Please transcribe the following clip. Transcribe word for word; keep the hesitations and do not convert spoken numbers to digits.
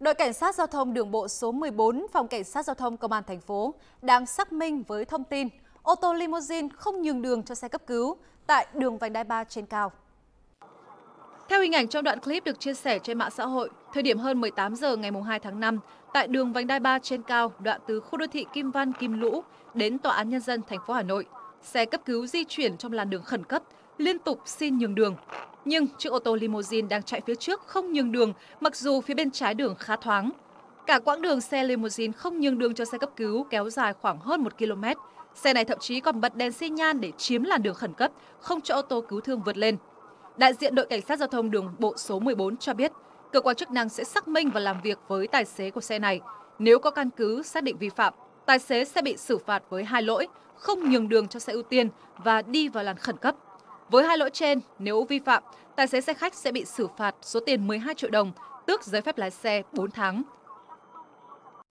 Đội Cảnh sát Giao thông Đường bộ số mười bốn, Phòng Cảnh sát Giao thông Công an thành phố đang xác minh với thông tin ô tô limousine không nhường đường cho xe cấp cứu tại đường vành đai ba trên cao. Theo hình ảnh trong đoạn clip được chia sẻ trên mạng xã hội, thời điểm hơn mười tám giờ ngày hai tháng năm, tại đường vành đai ba trên cao, đoạn từ khu đô thị Kim Văn, Kim Lũ đến Tòa án Nhân dân thành phố Hà Nội, xe cấp cứu di chuyển trong làn đường khẩn cấp, liên tục xin nhường đường. Nhưng chiếc ô tô limousine đang chạy phía trước không nhường đường, mặc dù phía bên trái đường khá thoáng. Cả quãng đường xe limousine không nhường đường cho xe cấp cứu kéo dài khoảng hơn một ki lô mét. Xe này thậm chí còn bật đèn xi nhan để chiếm làn đường khẩn cấp, không cho ô tô cứu thương vượt lên. Đại diện đội Cảnh sát Giao thông Đường bộ số mười bốn cho biết, cơ quan chức năng sẽ xác minh và làm việc với tài xế của xe này. Nếu có căn cứ xác định vi phạm, tài xế sẽ bị xử phạt với hai lỗi: không nhường đường cho xe ưu tiên và đi vào làn khẩn cấp. Với hai lỗi trên, nếu vi phạm, tài xế xe khách sẽ bị xử phạt số tiền mười hai triệu đồng, tước giấy phép lái xe bốn tháng.